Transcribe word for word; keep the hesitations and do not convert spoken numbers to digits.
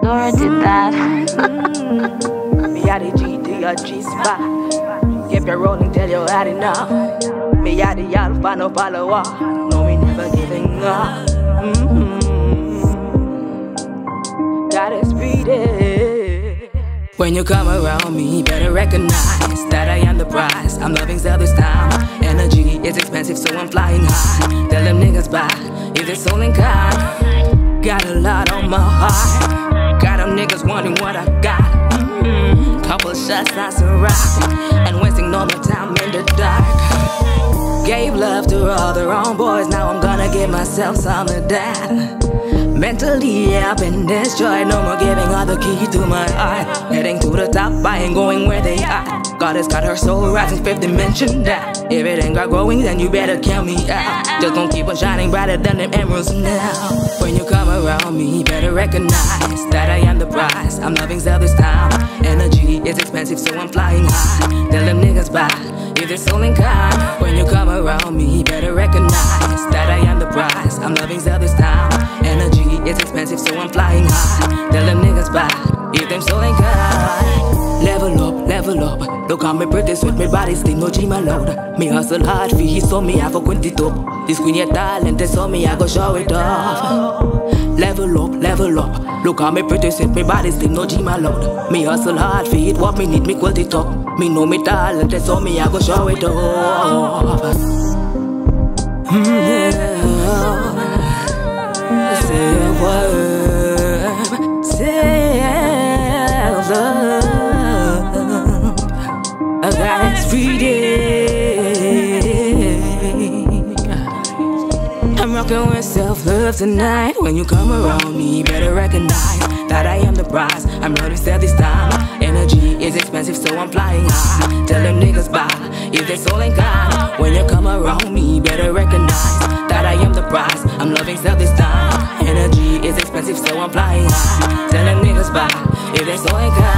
Dora did that. Me a the G to your G spot. Keep your rolling till you had enough. Me a the alpha, no follower. No, me never giving up. Mm-hmm. Gotta speed it. When you come around me, better recognize that I am the prize. I'm loving self this time. Energy is expensive, so I'm flying high. Tell them niggas bye if they're soul and kind. Got a lot on my heart. Got them niggas wondering what I got. Mm-hmm. Couple shots, I surround. And wasting all my time in the dark. Gave love to all the wrong boys. Now I'm gonna give myself some of that. Mentally, yeah, I've been destroyed. No more giving all the key to my heart. Heading to the top, I ain't going where they are. God has got her soul rising fifth dimension down. If it ain't got growing, then you better count me out. Just gon' keep on shining brighter than them emeralds now. When you come around me, better recognize that I am the prize. I'm loving self this time. Energy is expensive, so I'm flying high. Tell them niggas bye if they're soul and kind. When you come around me, better recognize that I am the prize. I'm loving self this time. Energy is expensive, so I'm flying high. Tell them niggas bye if them soul and kind. Level up, level up. Look how me pretty sweet, me body sting, no G my loud. Me hustle hard for he so me I go quint it up. This queen your talent, so me I go show it off. Level up, level up. Look how me pretty sweet, me body sting, no G my loud. Me hustle hard for it, what me need, me quilt it up. Me know me talent, so me I go show it off. Mm, yeah. Say a word, self-love. That's freedom. I'm rocking with self-love tonight. When you come around me, better recognize that I am the prize. I'm loving self this time. Energy is expensive, so I'm flying high. Tell them niggas bye if they're soul and kind. When you come around me, better recognize that I am the prize. I'm loving self this time. Energy is expensive, so I'm flying high. Tell them niggas bye if they're soul and kind.